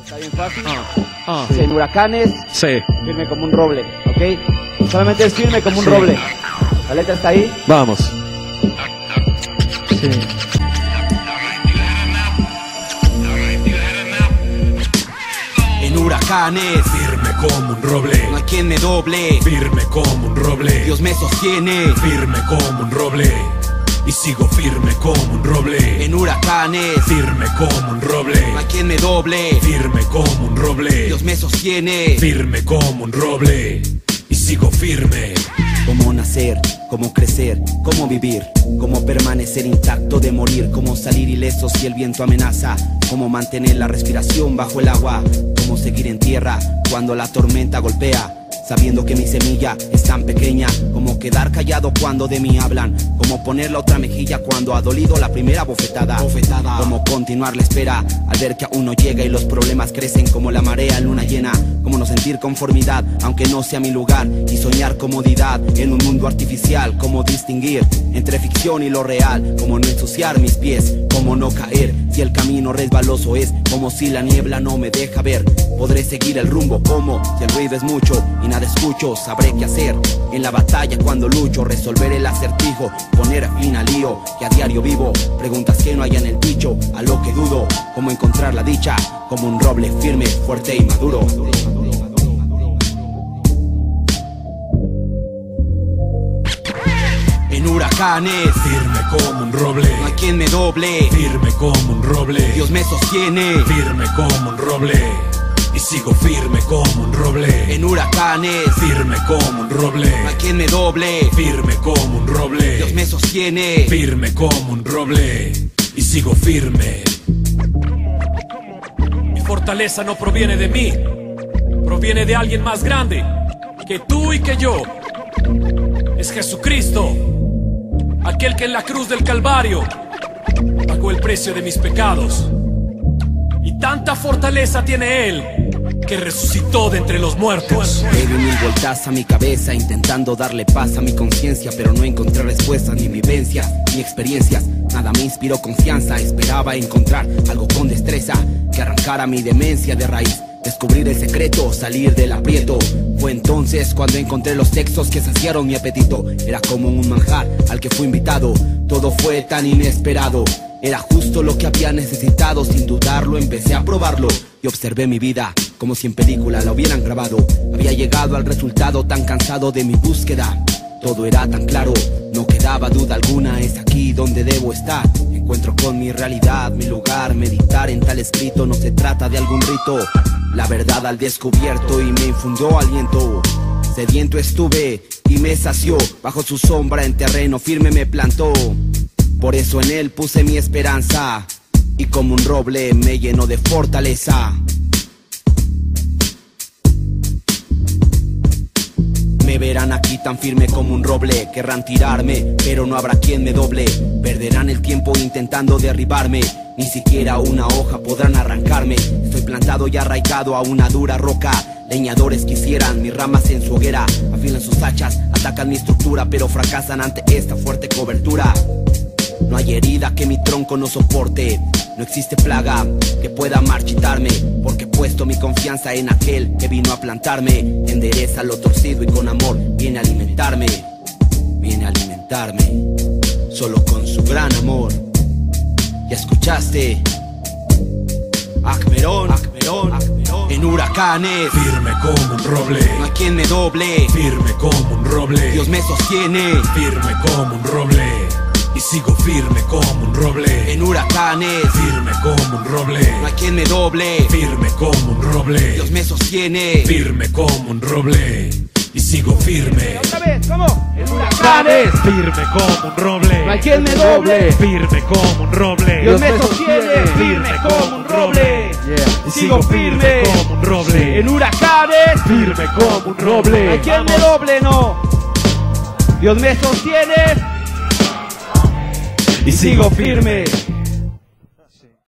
Está bien fácil. Sí, en huracanes, Sí. firme como un roble, ¿ok? Solamente es firme como un Sí. roble. La letra está ahí. Vamos. Sí. En huracanes, firme como un roble, no hay quien me doble. firme como un roble, Dios me sostiene. firme como un roble, y sigo firme como un roble, En huracanes, firme como un roble, no hay quien me doble. firme como un roble, Dios me sostiene. firme como un roble, y sigo firme. Cómo nacer, cómo crecer, cómo vivir, cómo permanecer intacto de morir, cómo salir ileso si el viento amenaza, cómo mantener la respiración bajo el agua, cómo seguir en tierra cuando la tormenta golpea, sabiendo que mi semilla es tan pequeña, como quedar callado cuando de mí hablan, como poner la otra mejilla cuando ha dolido la primera bofetada, como continuar la espera al ver que aún no llega y los problemas crecen como la marea en luna llena, como no sentir conformidad aunque no sea mi lugar y soñar comodidad en un mundo artificial, como distinguir entre ficción y lo real, como no ensuciar mis pies, como no caer si el camino resbaloso es, como si la niebla no me deja ver, podré seguir el rumbo como si el ruido es mucho y nada escucho, sabré qué hacer en la batalla cuando lucho, resolver el acertijo, poner fin al lío que a diario vivo, preguntas que no hay en el dicho, a lo que dudo, cómo encontrar la dicha, como un roble firme, fuerte y maduro. En huracanes, Firme como un roble, no hay quien me doble. firme como un roble, Dios me sostiene. firme como un roble, y sigo firme como un roble, En huracanes, firme como un roble, no hay quien me doble. firme como un roble, Dios me sostiene. firme como un roble, y sigo firme. Mi fortaleza no proviene de mí, proviene de alguien más grande que tú y que yo. Es Jesucristo, aquel que en la cruz del Calvario pagó el precio de mis pecados. Y tanta fortaleza tiene Él que resucitó de entre los muertos. Le di mil vueltas a mi cabeza intentando darle paz a mi conciencia, pero no encontré respuestas ni vivencias ni experiencias. Nada me inspiró confianza, esperaba encontrar algo con destreza que arrancara mi demencia de raíz. Descubrir el secreto, salir del aprieto. Fue entonces cuando encontré los textos que saciaron mi apetito. Era como un manjar al que fui invitado. Todo fue tan inesperado. Era justo lo que había necesitado. Sin dudarlo empecé a probarlo y observé mi vida como si en película la hubieran grabado. Había llegado al resultado tan cansado de mi búsqueda. Todo era tan claro, no quedaba duda alguna. Es aquí donde debo estar. Encuentro con mi realidad, mi lugar. Meditar en tal escrito no se trata de algún rito. La verdad al descubierto y me infundió aliento. Sediento estuve y me sació. Bajo su sombra en terreno firme me plantó. Por eso en él puse mi esperanza. Y como un roble me llenó de fortaleza. Me verán aquí tan firme como un roble. Querrán tirarme, pero no habrá quien me doble. Perderán el tiempo intentando derribarme. Ni siquiera una hoja podrán arrancarme. Estoy plantado y arraigado a una dura roca. Leñadores quisieran mis ramas en su hoguera. Afilan sus hachas, atacan mi estructura, pero fracasan ante esta fuerte cobertura. No hay herida que mi tronco no soporte. No existe plaga que pueda marchitarme, porque he puesto mi confianza en aquel que vino a plantarme. Endereza lo torcido y con amor viene a alimentarme. Viene a alimentarme, solo con su gran amor. ¿Ya escuchaste? Acmerón, en huracanes, Firme como un roble, no hay quien me doble. firme como un roble, Dios me sostiene. firme como un roble, y sigo firme como un roble. En huracanes, Firme como un roble, no hay quien me doble. firme como un roble, Dios me sostiene. firme como un roble, y sigo firme. Otra vez, ¿cómo? En huracanes, Firme como un roble, no hay quien me doble. firme como un roble, Dios me sostiene, firme como un roble. Y sigo firme como un roble, en huracanes, firme como un no roble. hay quien me doble, no. Dios me sostiene y sigo firme.